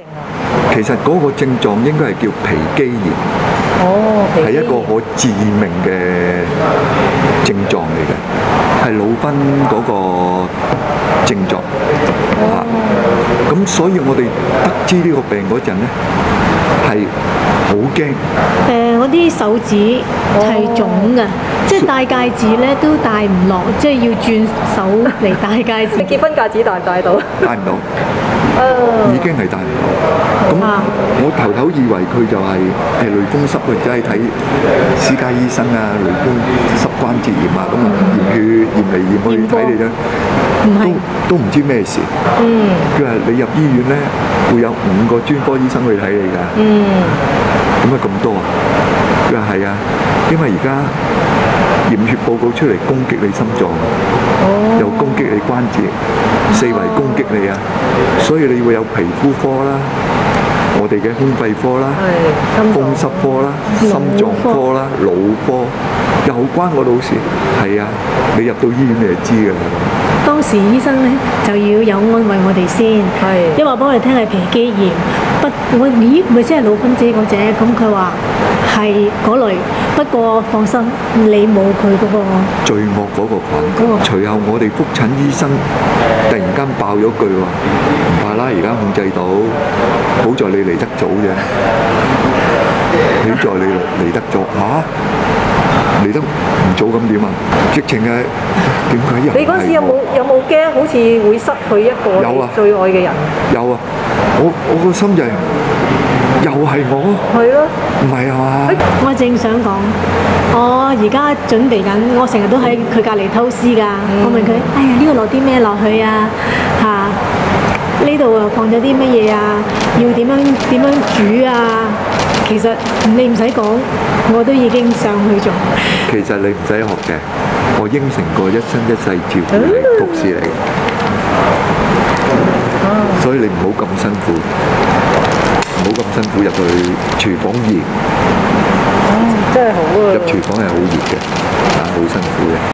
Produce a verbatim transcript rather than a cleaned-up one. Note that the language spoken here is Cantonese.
其實嗰個症狀應該係叫皮肌炎， 哦， 係一個可致命嘅症狀嚟嘅，係腦崩嗰個症狀嚇。咁所以我哋得知呢個病嗰陣咧，係好驚。 誒，我啲手指係腫嘅，即係戴戒指咧都戴唔落，即係要轉手嚟戴戒指。 結婚戒指戴唔戴到？ 戴唔到，已經係戴唔到。咁我頭頭以為佢就係誒類風濕，或者係睇私家醫生啊，類風濕關節炎啊，咁啊驗血驗嚟驗去睇你啫，都都唔知咩事。 嗯。 佢話你入醫院咧，會有五個專科醫生去睇你㗎。 嗯。 點解咁多啊？佢話係啊，因為而家驗血報告出嚟攻擊你心臟，又攻擊你關節，四圍攻擊你啊，所以你會有皮膚科啦。我哋嘅胸肺科啦、風濕科啦、心臟科啦、腦科，又關我老事。係啊，你入到醫院你就知㗎啦。 當時醫生咧就要有安慰我哋先，因為話俾我哋聽係皮肌炎，不我咦咪即係腦分子嗰隻，咁佢話係嗰類，不過放心，你冇佢嗰個最惡嗰個菌。隨後我哋覆診醫生突然間爆咗句話：唔怕啦，而家控制到，好在你嚟得早啫。好在你嚟得早嚇。嚟得唔早咁點啊？直情係點解又係我？ 你嗰時有冇有冇驚好似會失去一個有啊最愛嘅人？ 有啊！我我個心就係又係我。 係咯。 唔係啊嘛？ 我正想講，我而家準備緊，我成日都喺佢隔離偷師㗎。我問佢：哎呀，呢個落啲咩落去啊？嚇！呢度又放咗啲乜嘢啊？要點樣點樣煮啊？其實你唔使講，我都已經上去做。 其實你唔使學嘅，我應承過一生一世照顧你、服侍你，所以你唔好咁辛苦，唔好咁辛苦入去廚房熱。 真係好啊！ 入廚房係好熱嘅，啊，好辛苦嘅。